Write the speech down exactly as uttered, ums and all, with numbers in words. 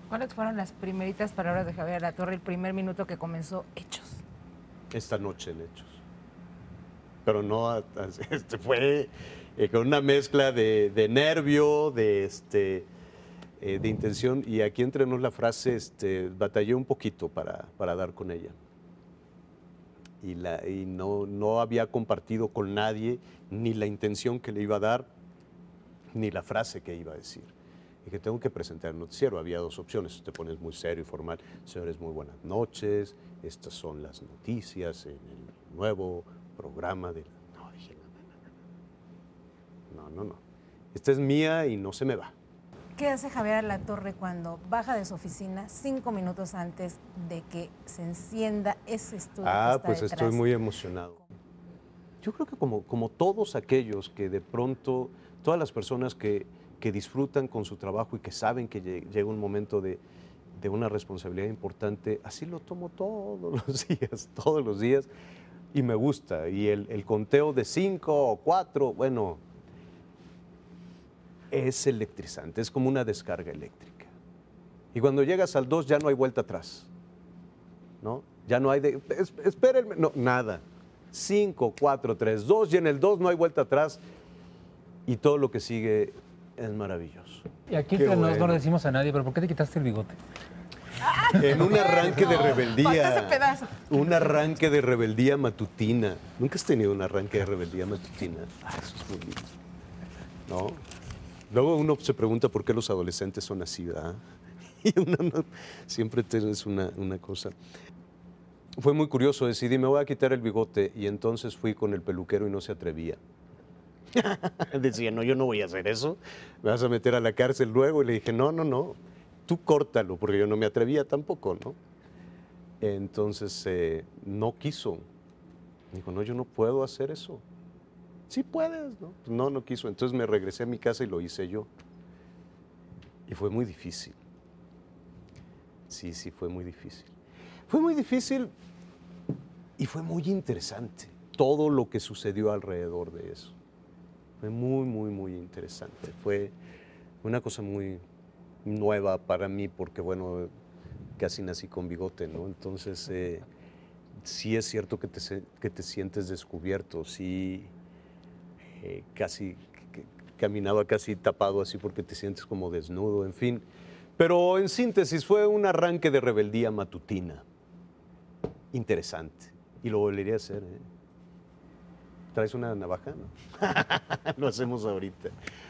¿Cuáles fueron las primeritas palabras de Javier Alatorre, el primer minuto que comenzó Hechos? Esta noche en Hechos. Pero no, a- a- este, fue eh, con una mezcla de, de nervio, de, este, eh, de intención, y aquí entre nos la frase, este, batallé un poquito para, para dar con ella. Y, la, y no, no había compartido con nadie ni la intención que le iba a dar, ni la frase que iba a decir. Y que tengo que presentar el noticiero. Había dos opciones. Te pones muy serio y formal. Señores, muy buenas noches. Estas son las noticias en el nuevo programa de... No, dije, no, no, no, no, no. Esta es mía y no se me va. ¿Qué hace Javier Alatorre cuando baja de su oficina cinco minutos antes de que se encienda ese estudio que Ah, está pues detrás? estoy muy emocionado. Yo creo que como, como todos aquellos que de pronto, todas las personas que, que disfrutan con su trabajo y que saben que lle- llega un momento de, de una responsabilidad importante, así lo tomo todos los días, todos los días, y me gusta. Y el, el conteo de cinco o cuatro, bueno, es electrizante, es como una descarga eléctrica. Y cuando llegas al dos ya no hay vuelta atrás, ¿no? Ya no hay de, es, espérenme, no, nada. cinco, cuatro, tres, dos, y en el dos no hay vuelta atrás, y todo lo que sigue es maravilloso. Y aquí Qué entre nos no bueno. le decimos a nadie, pero ¿por qué te quitaste el bigote? En un arranque de Falta ese rebeldía, pedazo. un arranque de rebeldía matutina. ¿Nunca has tenido un arranque de rebeldía matutina? Ah, eso es muy lindo, ¿no? Luego uno se pregunta por qué los adolescentes son así, ¿verdad? Y uno no- siempre tienes una, una cosa. Fue muy curioso, decidí, me voy a quitar el bigote, y entonces fui con el peluquero y no se atrevía. Decía, no, yo no voy a hacer eso, me vas a meter a la cárcel luego. Y le dije, no, no, no, tú córtalo, porque yo no me atrevía tampoco, ¿no? Entonces, eh, no quiso. Dijo, no, yo no puedo hacer eso. Sí puedes, ¿no? No, no quiso. Entonces me regresé a mi casa y lo hice yo. Y fue muy difícil. Sí, sí, fue muy difícil. Fue muy difícil y fue muy interesante todo lo que sucedió alrededor de eso. Fue muy, muy, muy interesante. Fue una cosa muy nueva para mí porque, bueno, casi nací con bigote, ¿no? Entonces, eh, sí es cierto que te, se- que te sientes descubierto, sí, eh, casi, que- caminaba casi tapado así porque te sientes como desnudo, en fin. Pero en síntesis fue un arranque de rebeldía matutina, interesante, y lo volvería a hacer, ¿eh? ¿Traes una navaja? No. Lo hacemos ahorita.